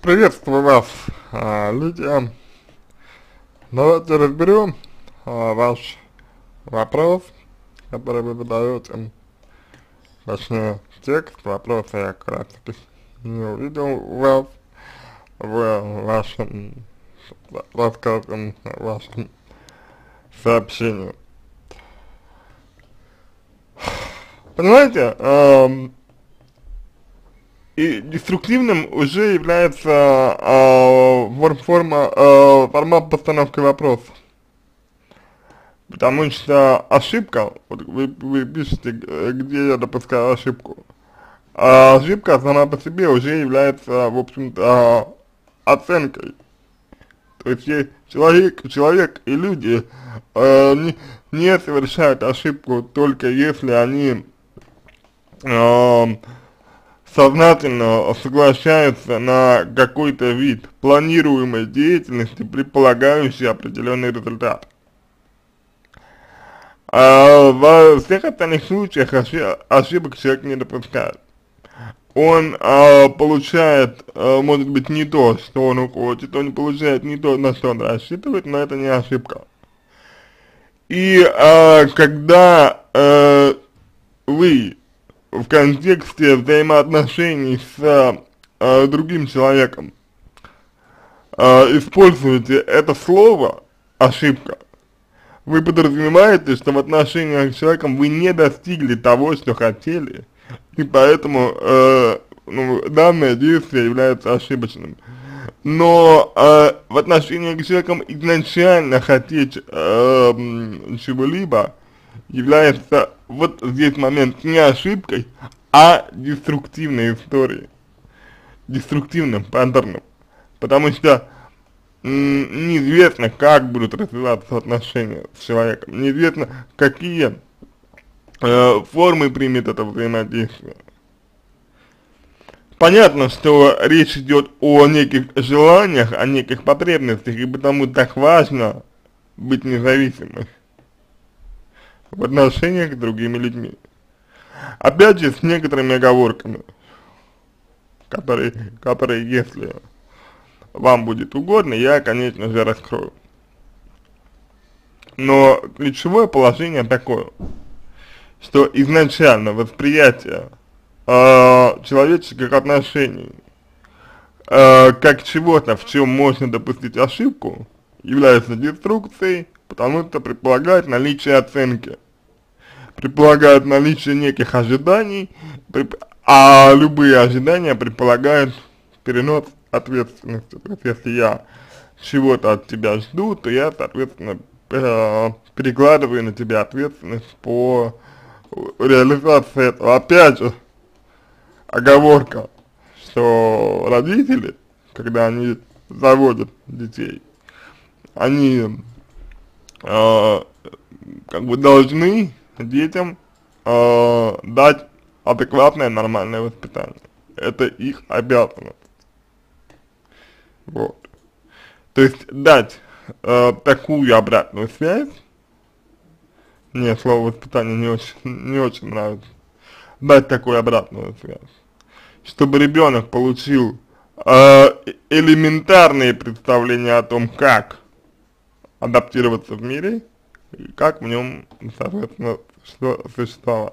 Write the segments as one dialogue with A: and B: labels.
A: Приветствую вас, Лидия. Давайте разберем ваш вопрос, который вы задаете. Точнее, текст вопроса я как раз таки не увидел у вас в вашем рассказе, в вашем сообщении. Понимаете, и деструктивным уже является формат постановки вопроса. Потому что ошибка, вот вы пишете, где я допускаю ошибку, а ошибка сама по себе уже является, в общем-то, оценкой. То есть человек и люди не совершают ошибку только если они сознательно соглашаются на какой-то вид планируемой деятельности, предполагающий определенный результат. Во всех остальных случаях ошибок человек не допускает. Он получает, может быть, не то, что он хочет, он получает не то, на что он рассчитывает, но это не ошибка. И когда вы в контексте взаимоотношений с другим человеком используете это слово «ошибка», вы подразумеваете, что в отношениях с человеком вы не достигли того, что хотели, и поэтому данное действие является ошибочным. Но в отношениях с человеком изначально хотеть чего-либо является вот здесь момент не ошибкой, а деструктивной историей, деструктивным паттерном. Потому что неизвестно, как будут развиваться отношения с человеком, неизвестно, какие формы примет это взаимодействие. Понятно, что речь идет о неких желаниях, о неких потребностях, и потому так важно быть независимым в отношениях с другими людьми. Опять же, с некоторыми оговорками, которые, если вам будет угодно, я, конечно же, раскрою. Но ключевое положение такое, что изначально восприятие человеческих отношений как чего-то, в чем можно допустить ошибку, является деструкцией, потому что предполагает наличие оценки, предполагает наличие неких ожиданий, а любые ожидания предполагают перенос ответственности. То есть, если я чего-то от тебя жду, то я, соответственно, перекладываю на тебя ответственность по реализации этого. Опять же, оговорка, что родители, когда они заводят детей, они как бы должны детям дать адекватное, нормальное воспитание. Это их обязанность. Вот. То есть дать такую обратную связь, мне слово воспитание не очень нравится, дать такую обратную связь, чтобы ребенок получил элементарные представления о том, как адаптироваться в мире, и как в нем, соответственно, существовать.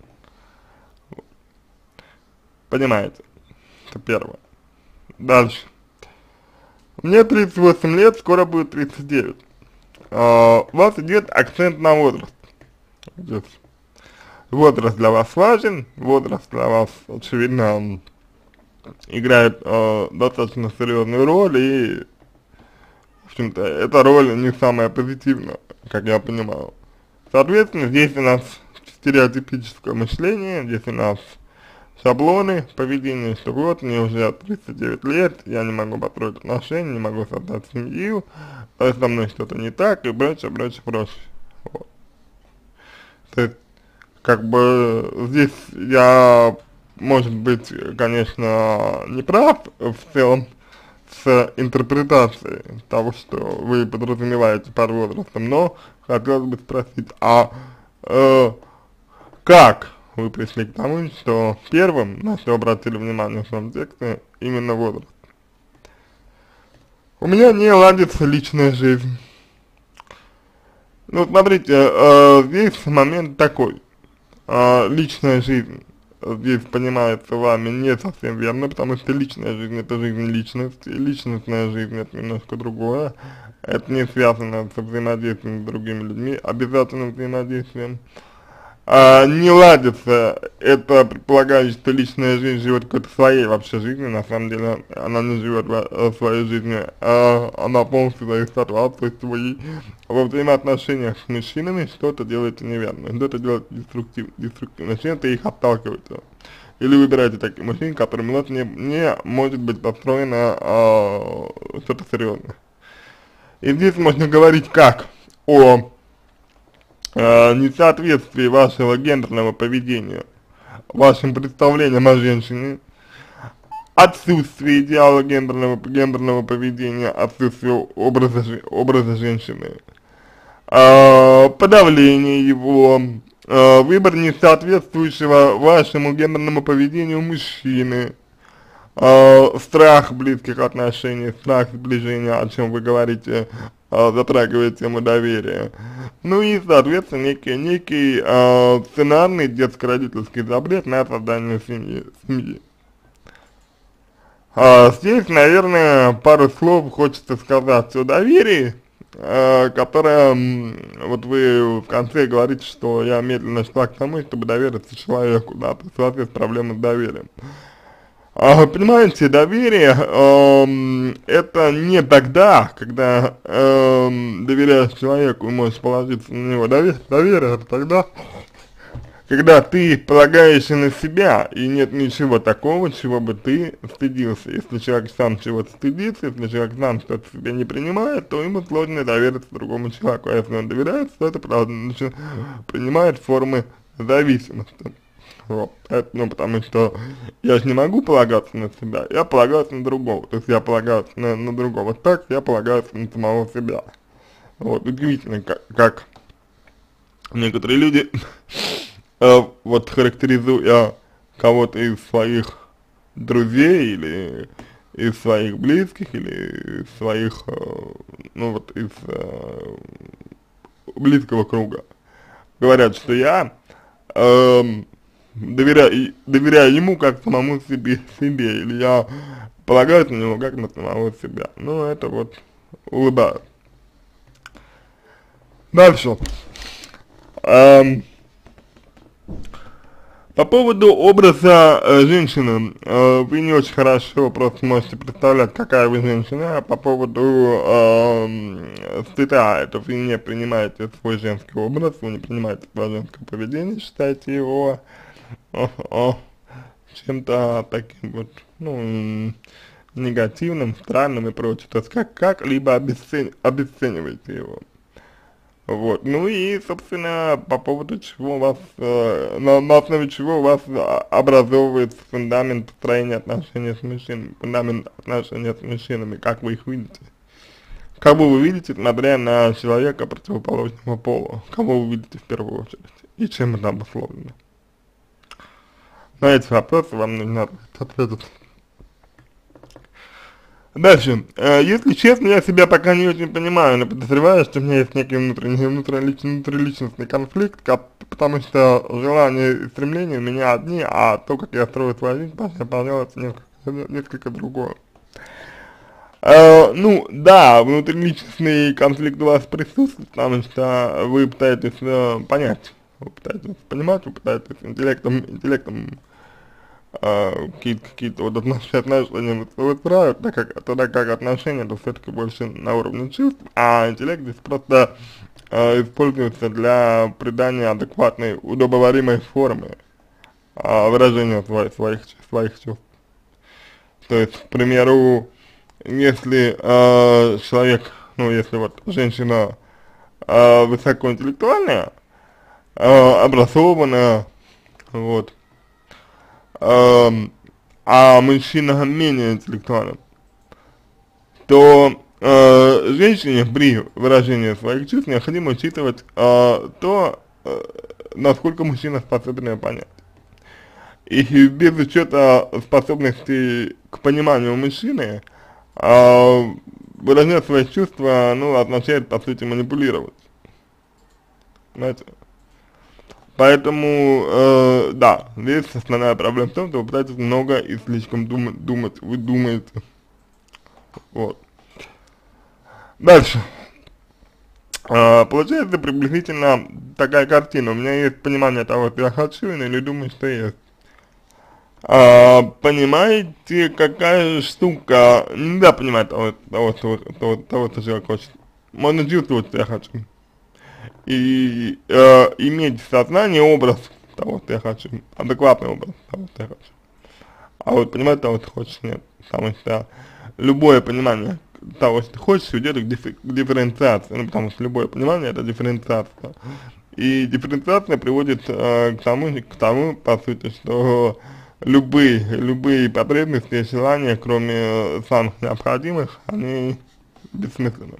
A: Понимаете? Это первое. Дальше. Мне 38 лет, скоро будет 39. У вас идет акцент на возраст. Здесь. Возраст для вас важен, возраст для вас, очевидно, играет достаточно серьезную роль, и, в общем-то, эта роль не самая позитивная, как я понимаю. Соответственно, здесь у нас стереотипическое мышление, здесь у нас шаблоны поведения, что вот, мне уже 39 лет, я не могу построить отношения, не могу создать семью, со мной что-то не так, и прочее, прочее, прочее. Вот. То есть, как бы, здесь я, может быть, конечно, не прав в целом с интерпретацией того, что вы подразумеваете под возрастом, но хотелось бы спросить, как вы пришли к тому, что первым, на что обратили внимание в своем тексте, именно возраст? У меня не ладится личная жизнь. Ну, смотрите, здесь момент такой. Личная жизнь здесь понимается вами не совсем верно, потому что личная жизнь — это жизнь личности, и личностная жизнь — это немножко другое. Это не связано со взаимодействием с другими людьми, обязательным взаимодействием. Не ладится, это предполагает, что личная жизнь живет какой-то своей вообще жизнью, на самом деле она не живет своей жизнью, она полностью зависит от вас, то есть вы во взаимоотношениях с мужчинами что-то делаете неверно, что-то делаете деструктивно, чем-то их отталкиваете. Или выбираете таких мужчин, которым у вас не может быть построено что-то серьезное. И здесь можно говорить как о несоответствии вашего гендерного поведения вашим представлениям о женщине, отсутствие идеала гендерного поведения, отсутствие образа женщины, подавление его, выбор несоответствующего вашему гендерному поведению мужчины, страх близких отношений, страх сближения, о чем вы говорите, затрагивает тему доверия. Ну и, соответственно, некий сценарный детско-родительский запрет на создание семьи. Здесь, наверное, пару слов хочется сказать о доверии, которое, вот вы в конце говорите, что я медленно шла к тому, чтобы довериться человеку, да, то есть у вас есть проблемы с доверием. Понимаете, доверие, это не тогда, когда доверяешь человеку и можешь положиться на него. Доверие это тогда, когда ты полагаешься на себя, и нет ничего такого, чего бы ты стыдился. Если человек сам чего-то стыдится, если человек сам что-то себе не принимает, то ему сложно довериться другому человеку. А если он доверяется, то это, правда, принимает формы зависимости. Вот, это, ну, потому что я же не могу полагаться на себя, я полагаюсь на другого, то есть я полагаюсь на другого, так я полагаюсь на самого себя. Вот, удивительно, как некоторые люди, вот, характеризуя кого-то из своих друзей, или из своих близких, или из своих, ну, вот, из близкого круга, говорят, что я, доверяю ему как самому себе, или я полагаюсь на него как на самого себя. Ну, это вот улыбаюсь. Дальше. По поводу образа женщины, вы не очень хорошо просто можете представлять, какая вы женщина, а по поводу стыда, это вы не принимаете свой женский образ, вы не принимаете свое женское поведение, считаете его чем-то таким вот, ну, негативным, странным и прочее, то есть как-либо обесцениваете его. Вот, ну и, собственно, по поводу чего у вас, на основе чего у вас образовывается фундамент построения отношений с мужчинами, фундамент отношений с мужчинами, как вы их видите. Кого вы видите, смотря на человека противоположного пола, кого вы видите в первую очередь, и чем это обусловлено. На эти вопросы вам нужно ответить. Дальше. Если честно, я себя пока не очень понимаю, но подозреваю, что у меня есть некий внутриличностный конфликт, потому что желания и стремления у меня одни, а то, как я строю свою жизнь, пожалуйста, несколько другое. Ну, да, внутриличностный конфликт у вас присутствует, потому что вы пытаетесь понять, вы пытаетесь понимать, вы пытаетесь интеллектом какие-то вот отношения выстраивать, тогда как отношения, то все-таки больше на уровне чувств, а интеллект здесь просто используется для придания адекватной, удобоваримой формы выражения своих чувств. То есть, к примеру, если человек, ну, если вот женщина высокоинтеллектуальная, образованная, вот, а мужчина менее интеллектуален, то женщине при выражении своих чувств необходимо учитывать то, насколько мужчина способен ее понять. И без учета способности к пониманию мужчины, выражать свои чувства, ну, означает, по сути, манипулировать, знаете. Поэтому, да, здесь основная проблема в том, что вы пытаетесь много и слишком думать, вы думаете, вот. Дальше. Получается приблизительно такая картина. У меня есть понимание того, что я хочу, или думаю, что есть. Понимаете, какая штука, нельзя понимать того, что человек хочет. Можно чувствовать, что я хочу. И иметь в сознании образ того, что я хочу, адекватный образ того, что я хочу. А вот понимать того, что ты хочешь, нет. Потому что любое понимание того, что ты хочешь, идет к дифференциации. Ну, потому что любое понимание — это дифференциация. И дифференциация приводит к тому, по сути, что любые потребности и желания, кроме самых необходимых, они бессмысленны.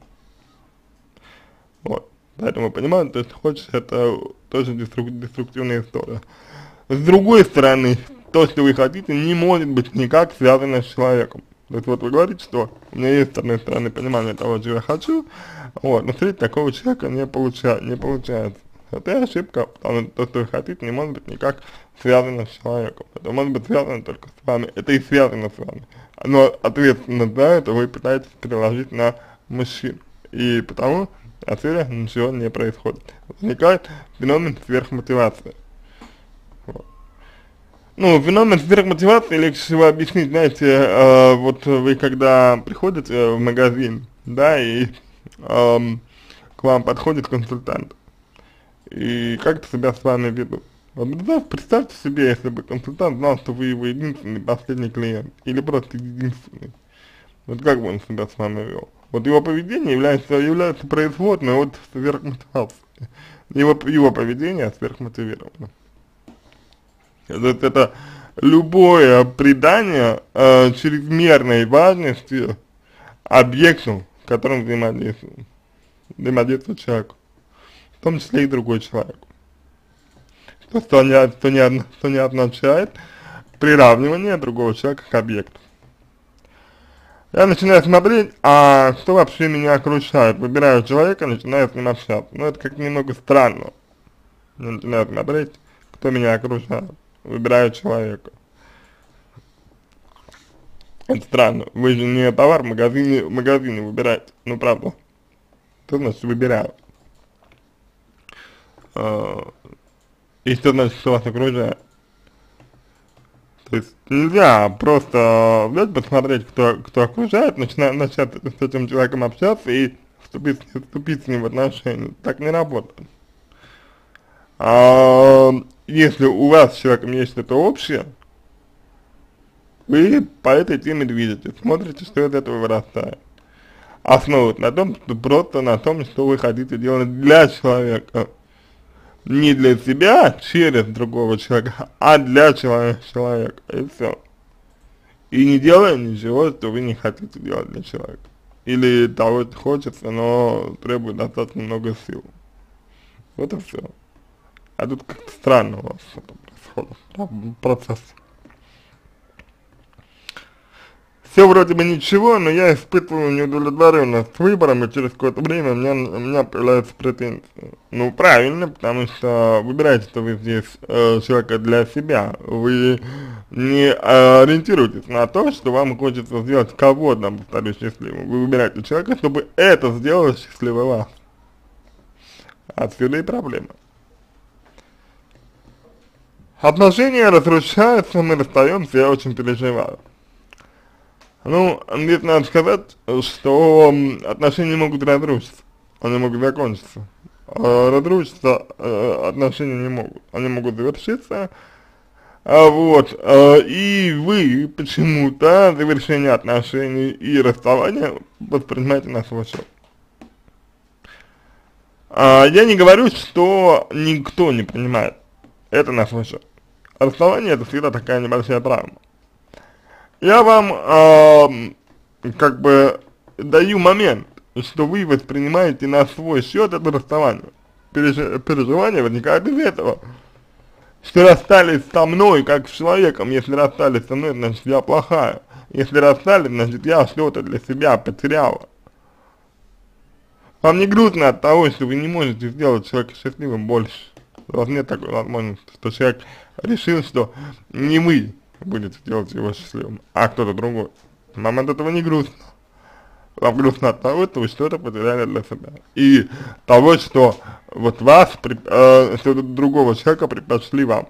A: Вот. Поэтому понимаю, то, что хочешь, это тоже деструктивная история. С другой стороны, то, что вы хотите, не может быть никак связано с человеком. То есть вот вы говорите, что у меня есть, с одной стороны, понимание того, чего я хочу, вот, но встретить такого человека не получается. Это ошибка, потому что то, что вы хотите, не может быть никак связано с человеком. Это может быть связано только с вами, это и связано с вами. Но ответственность за это вы пытаетесь переложить на мужчин. И потому отсюда ничего не происходит. Возникает феномен сверхмотивации. Вот. Ну, феномен сверхмотивации легче всего объяснить, знаете, вот вы когда приходите в магазин, да, и к вам подходит консультант, и как-то себя с вами ведут. Вот, да, представьте себе, если бы консультант знал, что вы его единственный, последний клиент, или просто единственный. Вот как бы он себя с вами вел? Вот его поведение является производной от сверхмотивации. Его поведение сверхмотивировано. Это любое придание чрезмерной важности объекту, которым взаимодействует человек, в том числе и другой человек. Что не означает приравнивание другого человека к объекту. Я начинаю смотреть, а кто вообще меня окружает, выбираю человека, начинаю с ним общаться. Ну, это как немного странно. Я начинаю смотреть, кто меня окружает, выбираю человека. Это странно. Вы же не товар в магазине выбираете. Ну, правда. Что значит выбираю? И что значит, что вас окружает? То есть нельзя просто взять, посмотреть, кто окружает, начать с этим человеком общаться и вступить с ним в отношения. Так не работает. Если у вас с человеком есть что-то общее, вы по этой теме движетесь, смотрите, что из этого вырастает. Основывать на том, что просто на том, что вы хотите делать для человека. Не для себя, через другого человека, а для человека, и все. И не делая ничего, что вы не хотите делать для человека. Или того, что хочется, но требует достаточно много сил. Вот и все. А тут как-то странно у вас это происходит, процесс. Все вроде бы ничего, но я испытываю неудовлетворенность выбором, и через какое-то время у меня появляются претензии. Ну, правильно, потому что выбираете, что вы здесь человека для себя. Вы не ориентируетесь на то, что вам хочется сделать кого-то, повторюсь, счастливым. Вы выбираете человека, чтобы это сделало счастливым вас. Отсюда и проблема. Отношения разрушаются, мы расстаемся, я очень переживаю. Ну, здесь надо сказать, что отношения могут разрушиться, они могут закончиться. Разрушиться отношения не могут, они могут завершиться, вот, и вы почему-то завершение отношений и расставание воспринимаете на свой счет. Я не говорю, что никто не принимает это на свой счет. Расставание — это всегда такая небольшая травма. Я вам как бы даю момент, что вы воспринимаете на свой счет это расставание. Переживание возникает из этого, что расстались со мной как с человеком. Если расстались со мной, значит я плохая. Если расстались, значит я что-то для себя потеряла. Вам не грустно от того, что вы не можете сделать человека счастливым больше? У вас нет такой возможности, что человек решил, что не вы будете делать его счастливым, а кто-то другой. Вам от этого не грустно. Вам грустно от того, что вы что-то потеряли для себя. И того, что вот вас, что другого человека предпочли вам.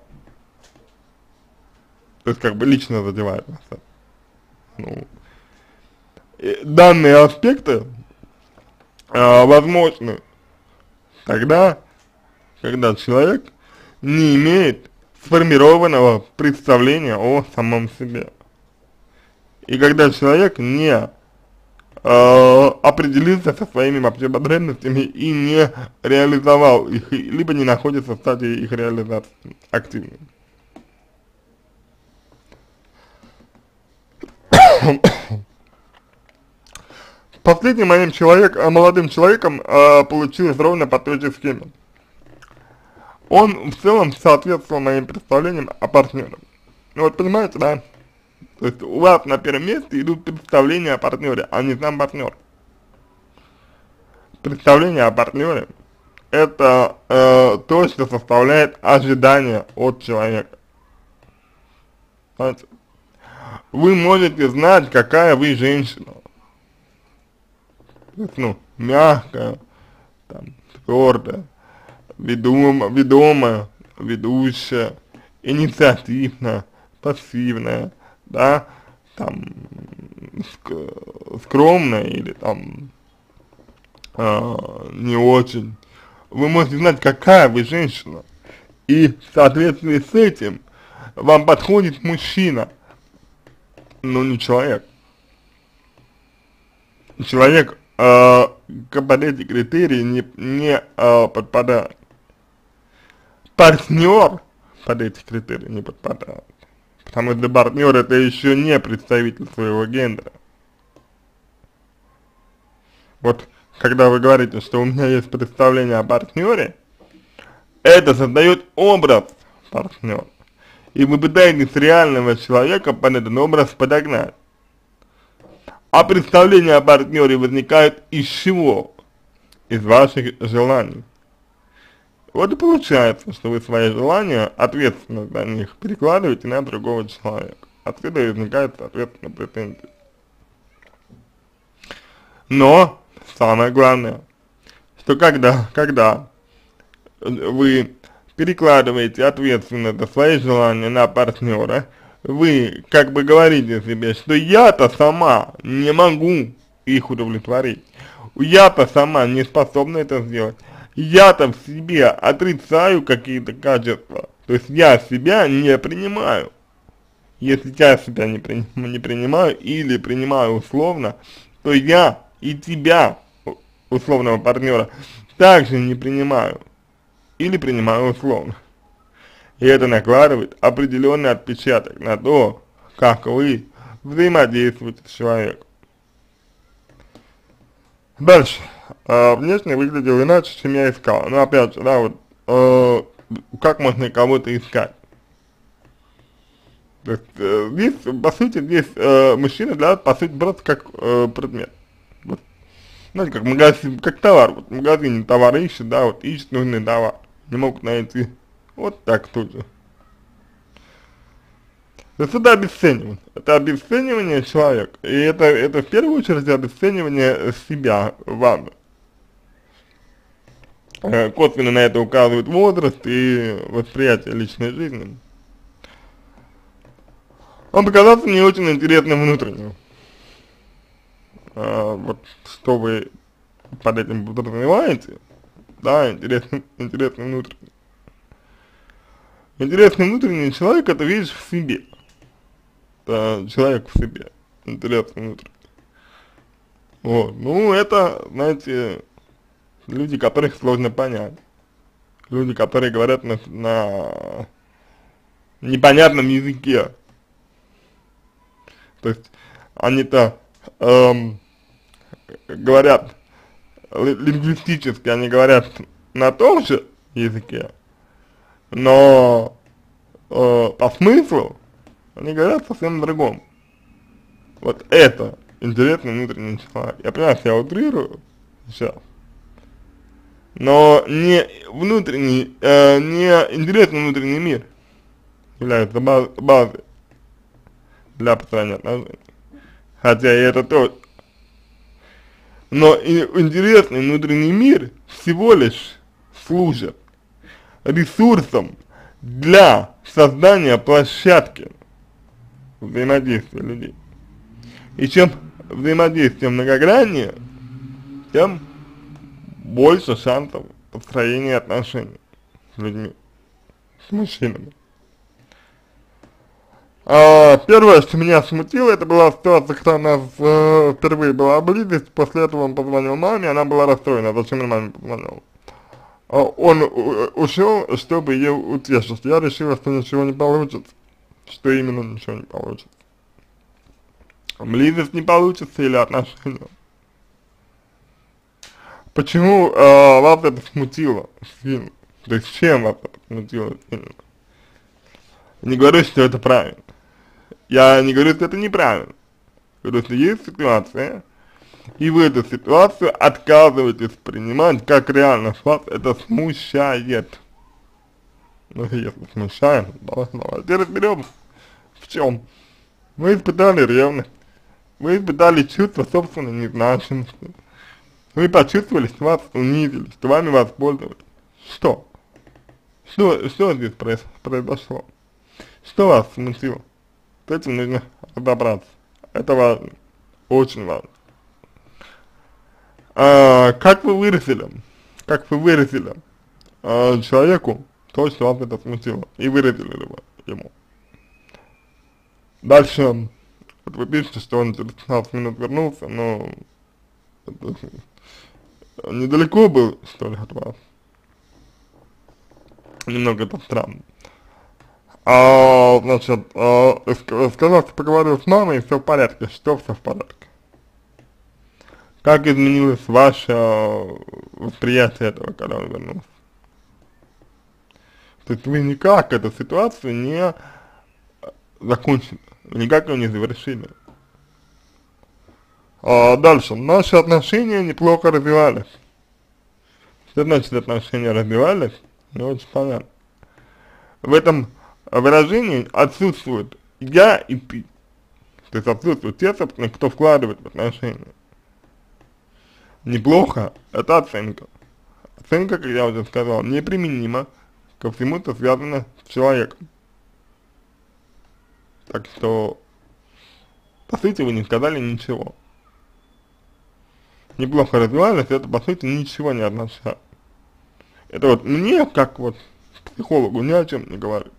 A: То есть как бы лично задевает вас это. Ну, данные аспекты возможны тогда, когда человек не имеет сформированного представления о самом себе. И когда человек не определился со своими вообще потребностями и не реализовал их, либо не находится в стадии их реализации активной. Последним моим молодым человеком получилось ровно по той же схеме. Он в целом соответствовал моим представлениям о партнере. Ну вот понимаете, да? То есть у вас на первом месте идут представления о партнере, а не сам партнер. Представление о партнере — это то, что составляет ожидания от человека. Знаете? Вы можете знать, какая вы женщина. То есть, ну, мягкая, там, твердая, ведомая, ведущая, инициативная, пассивная, да, там, скромная или там не очень. Вы можете знать, какая вы женщина, и в соответствии с этим вам подходит мужчина, но не человек. Человек под эти критерии не подпадает. Партнер под эти критерии не подпадает. Потому что партнер — это еще не представитель своего гендера. Вот, когда вы говорите, что у меня есть представление о партнере, это создает образ партнера. И вы пытаетесь реального человека под этот образ подогнать. А представления о партнере возникают из чего? Из ваших желаний. Вот и получается, что вы свои желания, ответственность за них, перекладываете на другого человека. Отсюда возникает, соответственно, претензии. Но, самое главное, что когда вы перекладываете ответственность за свои желания на партнера, вы как бы говорите себе, что я-то сама не могу их удовлетворить. Я-то сама не способна это сделать. Я-то в себе отрицаю какие-то качества. То есть я себя не принимаю. Если я себя не принимаю или принимаю условно, то я и тебя, условного партнера, также не принимаю. Или принимаю условно. И это накладывает определенный отпечаток на то, как вы взаимодействуете с человеком. Дальше. Внешне выглядел иначе, чем я искал. Но опять же, да, вот, как можно кого-то искать? То есть, здесь, по сути, мужчина для вас, по сути, просто как предмет. Вот. Знаете, как магазин, как товар. Вот в магазине товар ищет, да, вот ищет нужный товар. Не могут найти. Вот так тут же. То есть это обесценивание. Это обесценивание человека. И это в первую очередь обесценивание себя, вас. Косвенно на это указывает возраст и восприятие личной жизни. Он показался мне очень интересным внутренним. Вот что вы под этим подразумеваете, да, интересный внутренний. Интересный внутренний человек — это видишь в себе. Это человек в себе. Интересный внутренний. Вот. Ну, это, знаете, люди, которых сложно понять. Люди, которые говорят на непонятном языке. То есть, они-то говорят лингвистически, они говорят на том же языке, но по смыслу они говорят совсем другом. Вот это интересный внутренний человек. Я понимаю, что я утрирую сейчас, но не внутренний, не интересный внутренний мир является базой для построения отношений. Хотя и это тоже. Но и интересный внутренний мир всего лишь служит ресурсом для создания площадки взаимодействия людей. И чем взаимодействие многограннее, тем больше шансов построения отношений с людьми, с мужчинами. Первое, что меня смутило, это была ситуация, когда у нас впервые была близость, после этого он позвонил маме, она была расстроена, зачем он маме позвонил. Он ушел, чтобы ее утешить. Я решила, что ничего не получится. Что именно ничего не получится. Близость не получится или отношения. Почему вас это смутило сильно? То есть чем вас это смутило сильно? Не говорю, что это правильно. Я не говорю, что это неправильно. Говорю, что есть ситуация, и вы эту ситуацию отказываетесь принимать как реальность. Вас это смущает. Ну, если смущает, давайте разберем, в чем. Вы испытали ревность. Вы испытали чувство собственной незначимости. Вы почувствовали, что вас унизили, что вами воспользовались. Что? Что здесь произошло? Что вас смутило? С этим нужно разобраться. Это важно. Очень важно. Как вы выразили человеку то, что вас это смутило, и выразили ли вы ему? Дальше, вот вы пишете, что он через 15 минут вернулся, но недалеко был, что ли, от вас? Немного это странно. Значит, сказал, что поговорил с мамой, и все в порядке. Что все в порядке? Как изменилось ваше восприятие этого, когда он вернулся? То есть вы никак эту ситуацию не закончили, никак ее не завершили. Дальше. Наши отношения неплохо развивались. Что значит отношения развивались? Не очень понятно. В этом выражении отсутствует я и ты. То есть отсутствует те, собственно, кто вкладывает в отношения. Неплохо — это оценка. Оценка, как я уже сказал, неприменима ко всему, что связано с человеком. Так что, по сути, вы не сказали ничего. Неплохо развивались, это, по сути, ничего не означает. Это вот мне, как вот психологу, ни о чем не говорит.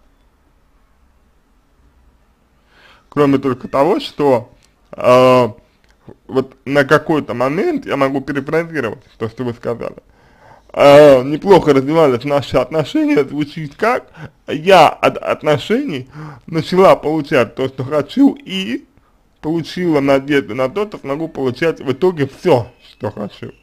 A: Кроме только того, что вот на какой-то момент, я могу перефразировать то, что вы сказали, неплохо развивались наши отношения, звучит как: я от отношений начала получать то, что хочу, и получила надежду на то, что смогу получать в итоге все, что хочу.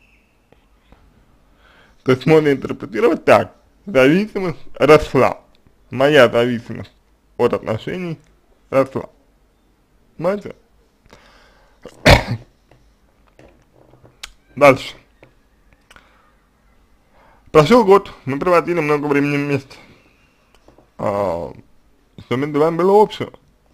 A: То есть можно интерпретировать так: зависимость росла, моя зависимость от отношений росла. Понимаете? Дальше. Прошел год, мы проводили много времени вместе. Что между вами было общего?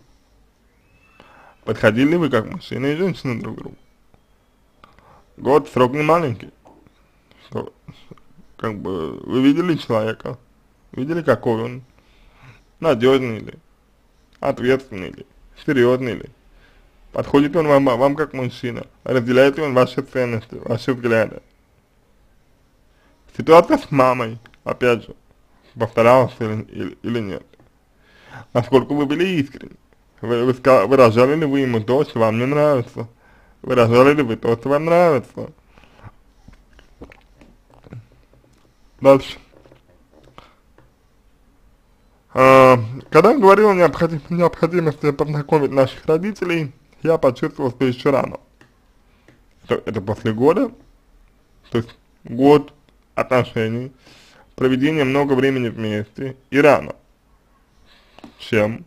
A: Подходили вы как мужчина и женщина друг к другу? Год — срок не маленький. Что, как бы вы видели человека, видели, какой он, надежный ли, ответственный ли, серьезный ли, подходит он вам как мужчина, разделяет ли он ваши ценности, ваши взгляды. Ситуация с мамой, опять же, повторялась или нет. Насколько вы были искренни, выражали ли вы ему то, что вам не нравится, выражали ли вы то, что вам нравится. Дальше. Когда он говорил о необходимости познакомить наших родителей, я почувствовал, что еще рано. Это после года, то есть год отношений, проведение много времени вместе, и рано. Чем?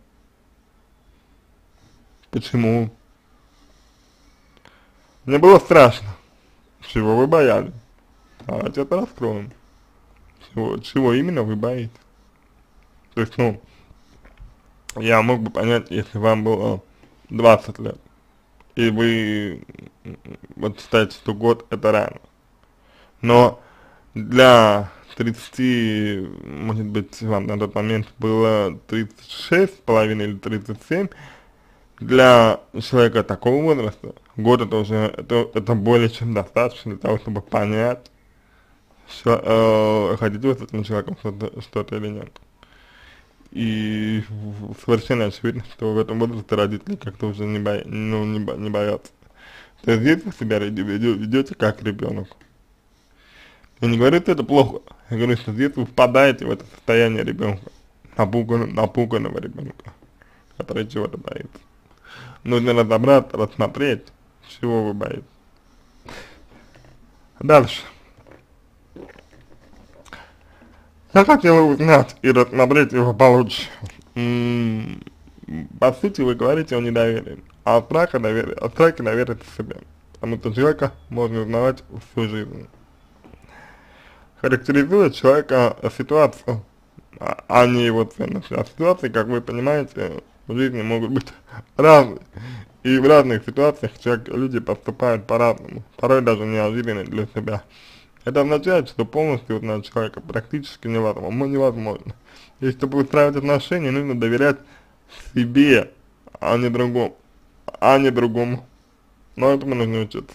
A: Почему? Мне было страшно. Чего вы боялись? Давайте это раскроем. чего именно вы боитесь. То есть, ну, я мог бы понять, если вам было 20 лет, и вы вот считаете, что год это рано. Но для 30, может быть, вам на тот момент было 36 с половиной или 37, для человека такого возраста год это уже, это более чем достаточно для того, чтобы понять, что, хотите вы с этим человеком что-то или нет. И совершенно очевидно, что в этом возрасте родители как-то уже не боятся. То есть здесь вы себя ведете как ребенок. Я не говорю, что это плохо. Я говорю, что здесь вы впадаете в это состояние ребенка, напуганного ребенка, который чего-то боится. Нужно разобраться, рассмотреть, чего вы боитесь. Дальше. Я хотел узнать и рассмотреть его получше. По сути, вы говорите о недоверии, о страхе доверия себе. Потому что человека можно узнавать всю жизнь. Характеризует человека ситуацию, а не его ценности. А ситуации, как вы понимаете, в жизни могут быть разные. И в разных ситуациях люди поступают по-разному, порой даже неожиданно для себя. Это означает, что полностью узнать человека практически невозможно. И чтобы устраивать отношения, нужно доверять себе, а не другому. Но этому нужно учиться.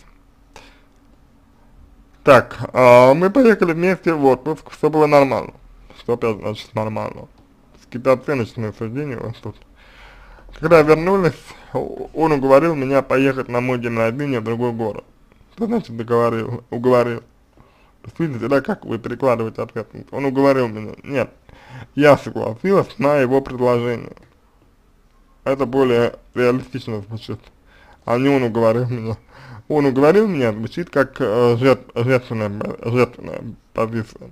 A: Так, мы поехали вместе в отпуск, все было нормально. Что опять значит нормально? Какие-то оценочные суждения у вас тут. Когда вернулись, он уговорил меня поехать на мой день рождения в другой город. Что значит уговорил? Видите, да, как вы перекладываете ответственность? Он уговорил меня. Нет, я согласилась на его предложение. Это более реалистично звучит. А не он уговорил меня. Он уговорил меня, звучит как жертвенная позиция.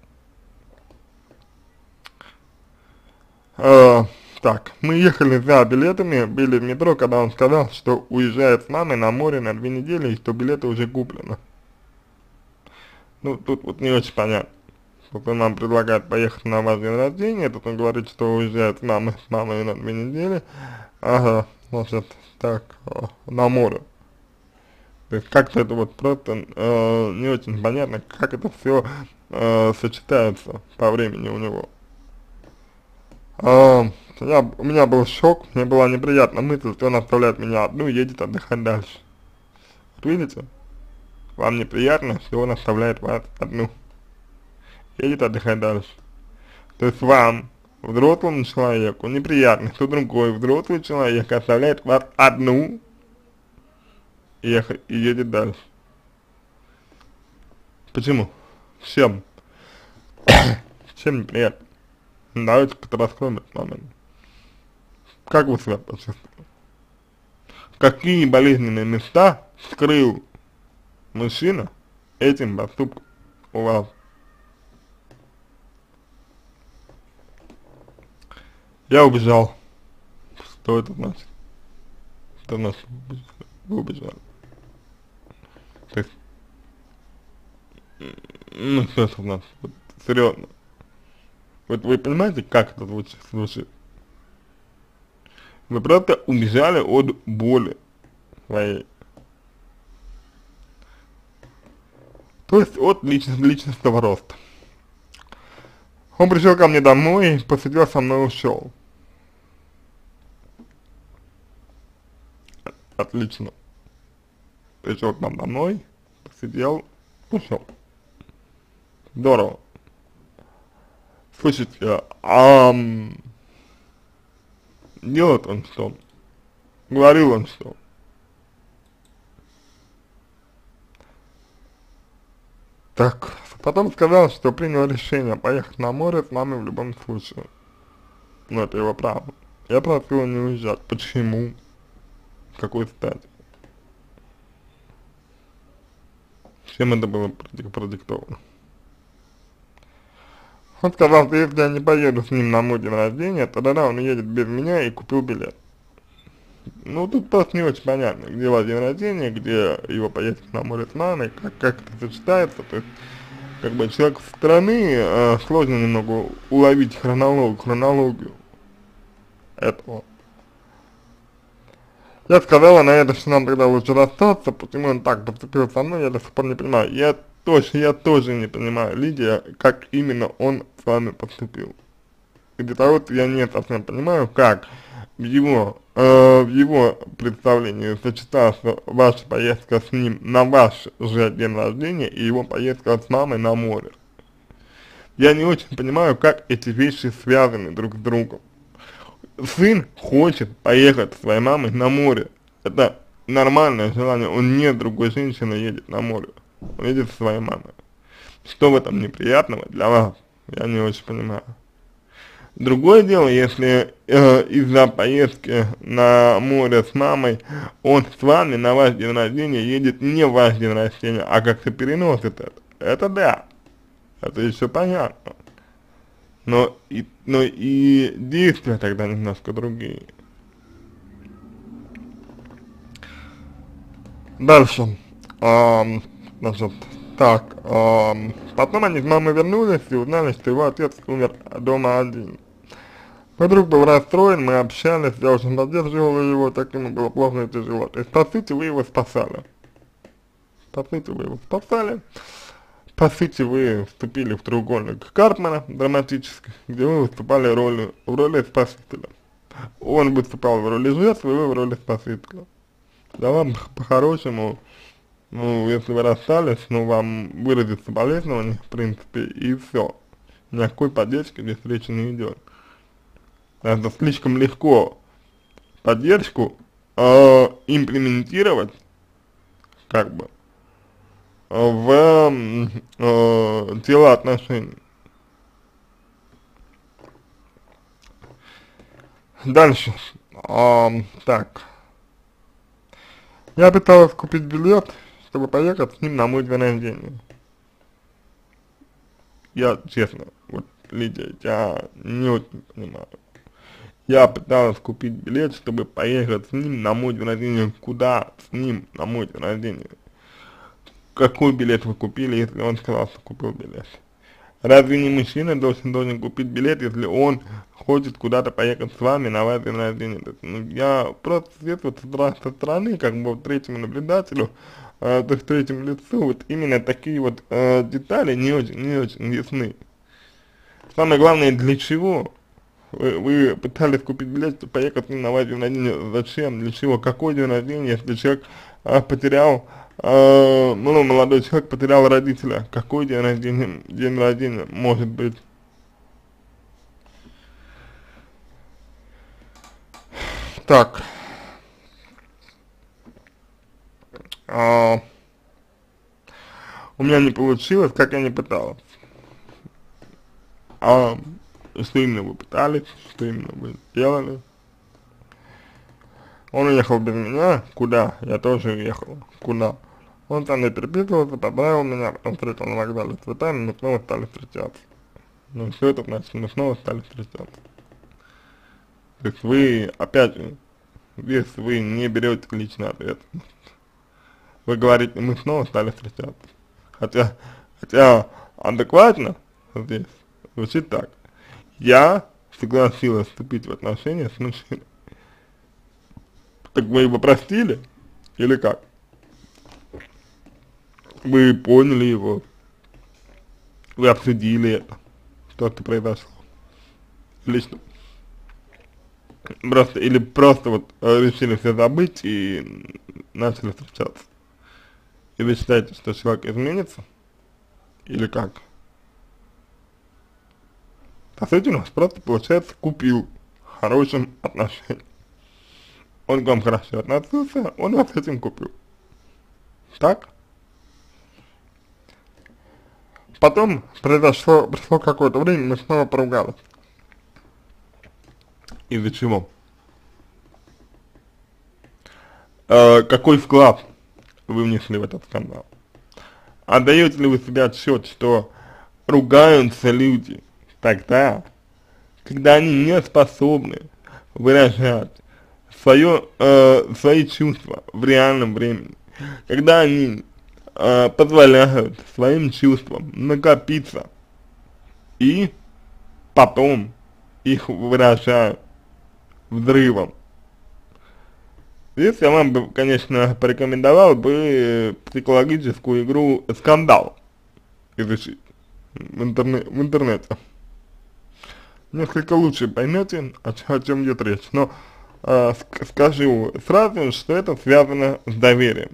A: Так, мы ехали за билетами, были в метро, когда он сказал, что уезжает с мамой на море на 2 недели, и что билеты уже куплены. Ну, тут вот не очень понятно. Вот он нам предлагает поехать на ваш день рождения, тут он говорит, что уезжает с мамой на 2 недели. Ага, значит, так, на море. То есть как-то это вот просто не очень понятно, как это все сочетается по времени у него. У меня был шок, мне была неприятная мысль, что он оставляет меня одну и едет отдыхать дальше. Вот видите, вам неприятно, что он оставляет вас одну, едет отдыхать дальше. То есть вам, взрослому человеку, неприятно, что другой взрослый человек оставляет вас одну и едет дальше. Почему? Чем? Чем неприятно? Давайте как-то раскроем этот момент. Как вы себя почувствовали? Какие болезненные места скрыл мужчина этим поступком у вас? Я убежал. Что это значит? Это значит, вы убежали. То есть, ну что это значит? Вот, серьезно. Вот вы понимаете, как это звучит? Вы просто убежали от боли своей. То есть от личностного роста. Он пришел ко мне домой, посидел со мной и ушел. Отлично. Пришел к нам домой, посидел, ушел. Здорово. Слушайте, делает он что? Говорил он что? Так, потом сказал, что принял решение поехать на море с мамой в любом случае. Но это его право. Я просил не уезжать. Почему? С какой стати? Чем это было продиктовано? Он сказал, что если я не поеду с ним на мой день рождения, тогда он уедет без меня и купил билет. Ну, тут просто не очень понятно, где у вас день рождения, где его поездка на море с мамой, как это сочетается, то есть как бы человек со стороны, сложно немного уловить хронологию этого. Я сказала на это, что нам тогда лучше расстаться, почему он так поступил со мной, я до сих пор не понимаю. Я тоже не понимаю, Лидия, как именно он с вами поступил. И для того, я не совсем понимаю, как в его представлении сочеталась ваша поездка с ним на ваш же день рождения и его поездка с мамой на море. Я не очень понимаю, как эти вещи связаны друг с другом. Сын хочет поехать с своей мамой на море. Это нормальное желание. Он не с другой женщиной едет на море. Он едет со своей мамой. Что в этом неприятного для вас? Я не очень понимаю. Другое дело, если из-за поездки на море с мамой он с вами на ваш день рождения едет не в ваш день рождения, а как-то переносит это. Это да. Это еще понятно. Но и действия тогда немножко другие. Дальше. Значит, так, потом они с мамой вернулись и узнали, что его отец умер дома один. Мой друг был расстроен, мы общались, я очень поддерживала его, так ему было плохо и тяжело. То есть, по сути, вы его спасали. По сути, вы его спасали. По сути, вы вступили в треугольник Карпмана драматический, где вы выступали в роли спасителя. Он выступал в роли жертвы, вы в роли спасителя. Да вам по-хорошему, ну, если вы расстались, ну, вам выразить соболезнования, в принципе, и все. Никакой поддержки здесь речи не идет. Это слишком легко поддержку имплементировать, как бы, в тело отношений. Дальше. Так. Я пыталась купить билет, чтобы поехать с ним на мой день рождения. Я, честно, вот, Лидия, я не очень понимаю. Я пыталась купить билет, чтобы поехать с ним на мой день рождения. Куда с ним на мой день рождения? Какой билет вы купили, если он сказал, что купил билет? Разве не мужчина должен купить билет, если он хочет куда-то поехать с вами на ваш день рождения? Ну, я просто здесь вот со стороны, как бы вот третьему наблюдателю, то есть третьему лицу, вот именно такие вот детали не очень ясны. Самое главное, для чего вы пытались купить билет, чтобы поехать с ним на ваш день рождения? Зачем? Для чего? Какой день рождения, если человек потерял, ну, молодой человек потерял родителя? Какой день рождения может быть? Так. У меня не получилось, как я не пыталась. Что именно вы пытались, что именно вы делали? Он уехал без меня, куда? Я тоже уехал, куда? Он со мной переписывался, поздравил меня, потом встретил на вокзале с цветами, мы снова стали встречаться. Ну, что это значит, мы снова стали встречаться? То есть вы, опять же, здесь вы не берете личную ответственность. Вы говорите, мы снова стали встречаться. Хотя адекватно здесь звучит так. Я согласилась вступить в отношения с мужчиной. Так вы его простили? Или как? Вы поняли его? Вы обсудили это? Что-то произошло? Или что? Просто вот решили все забыть и начали встречаться? И вы считаете, что человек изменится? Или как? По сути, у нас просто, получается, купил хорошим отношениям. Он к вам хорошо относился, он вас этим купил. Так? Потом пришло какое-то время, мы снова поругались. Из-за чего? Какой вклад вы внесли в этот скандал? Отдаете ли вы себе отчет, что ругаются люди тогда, когда они не способны выражать свои чувства в реальном времени, когда они позволяют своим чувствам накопиться и потом их выражают взрывом. Здесь я вам бы, конечно, порекомендовал бы психологическую игру «Скандал» изучить в интернете. Несколько лучше поймете, о чем идет речь, но скажу сразу, что это связано с доверием.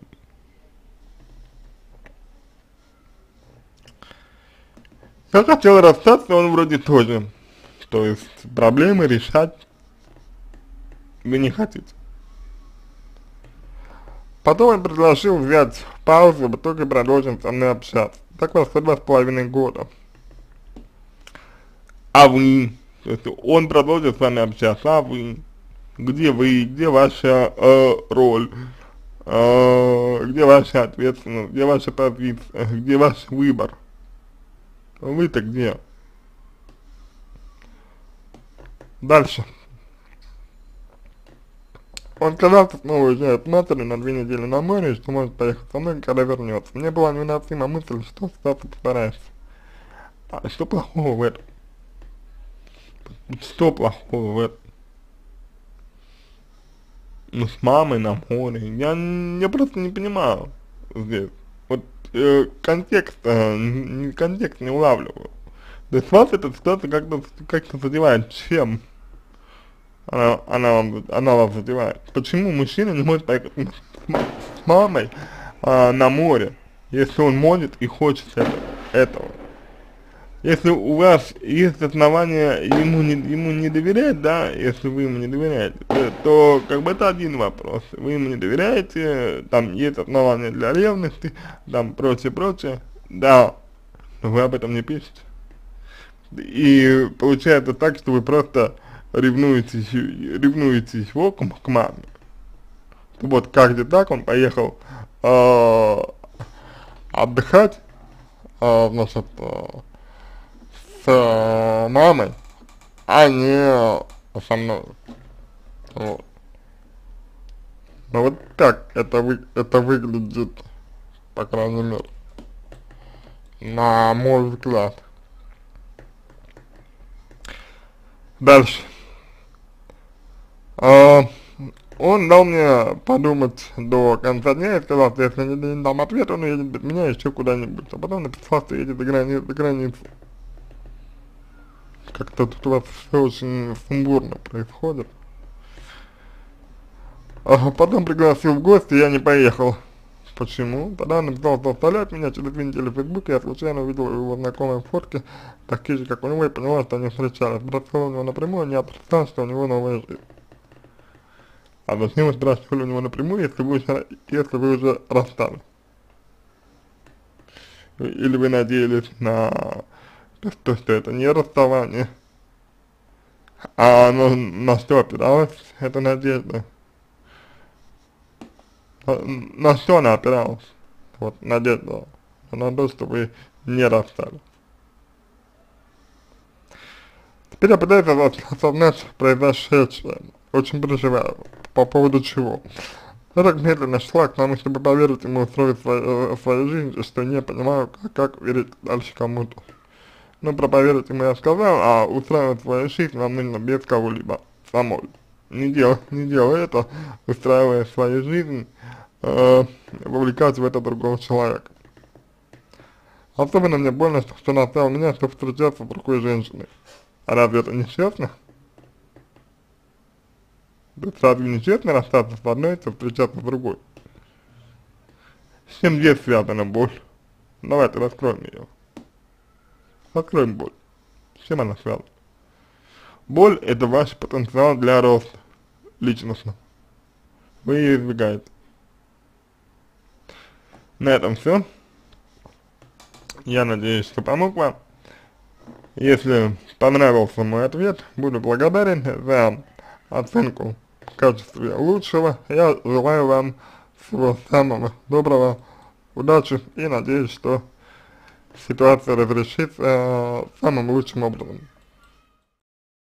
A: Я хотел расстаться, он вроде тоже, то есть проблемы решать вы не хотите. Потом он предложил взять паузу, в итоге продолжим со мной общаться. Так прошло 2,5 года. А вы, то есть он продолжит с вами общаться, а вы, где ваша роль, где ваша ответственность, где ваша позиция, где ваш выбор? Вы-то где? Дальше. Он сказал, что снова уезжает к матери на 2 недели на море, и что может поехать со мной, когда вернется. Мне была невыносима мысль, что ситуация повторяется. А что плохого в этом? Что плохого в этом? Ну, с мамой на море. Я просто не понимаю здесь. Вот контекст не улавливаю. То есть вас эта ситуация как-то задевает. Чем она вас задевает? Почему мужчина не может поехать с мамой на море, если он может и хочет этого? Если у вас есть основания ему не доверять, да, если вы ему не доверяете, то как бы это один вопрос. Вы ему не доверяете, там есть основания для ревности, там прочее, да, но вы об этом не пишете. И получается так, что вы просто ревнуете его к маме. Вот как-то так он поехал отдыхать, значит, с мамой, а не со мной. Вот. Ну вот так это выглядит, по крайней мере, на мой взгляд. Дальше. Он дал мне подумать до конца дня и сказал, что если не дам ответ, он едет без меня еще куда-нибудь. А потом написал, что едет за границу. Как-то тут у вас все очень сумбурно происходит. Потом пригласил в гости, я не поехал. Почему? Тогда он написал, что оставляет меня, через 2 недели в Фейсбуке я случайно увидел его знакомые фотки, такие же, как у него, и поняла, что они встречались. Спросил у него напрямую, не отрицал, что у него новая жизнь. А зачем вы спрашивали у него напрямую, если вы уже расстались? Или вы надеялись на то, что это не расставание, а на что опиралась эта надежда? На что она опиралась? Вот, надежда на то, что вы не расстались. Теперь я пытаюсь осознать произошедшее. Очень переживаю. По поводу чего? Я так медленно шла к тому, чтобы поверить ему устроить свою жизнь, что не понимаю, как верить дальше кому-то. Ну, про поверить ему я сказал, а устраивать свою жизнь вам нужно без кого-либо самой. Не делай это, устраивая свою жизнь, вовлекать в это другого человека. Особенно мне больно, что он оставил меня, чтобы встречаться с другой женщиной. А разве это не честно? То есть разве не честно расстаться с одной, чтобы встречаться с другой? С чем здесь связана боль? Давайте раскроем ее. Раскроем боль. С чем она связана? Боль — это ваш потенциал для роста личностного. Вы ее избегаете. На этом все. Я надеюсь, что помог вам. Если понравился мой ответ, буду благодарен за оценку в качестве лучшего. Я желаю вам всего самого доброго, удачи и надеюсь, что ситуация разрешится самым лучшим образом.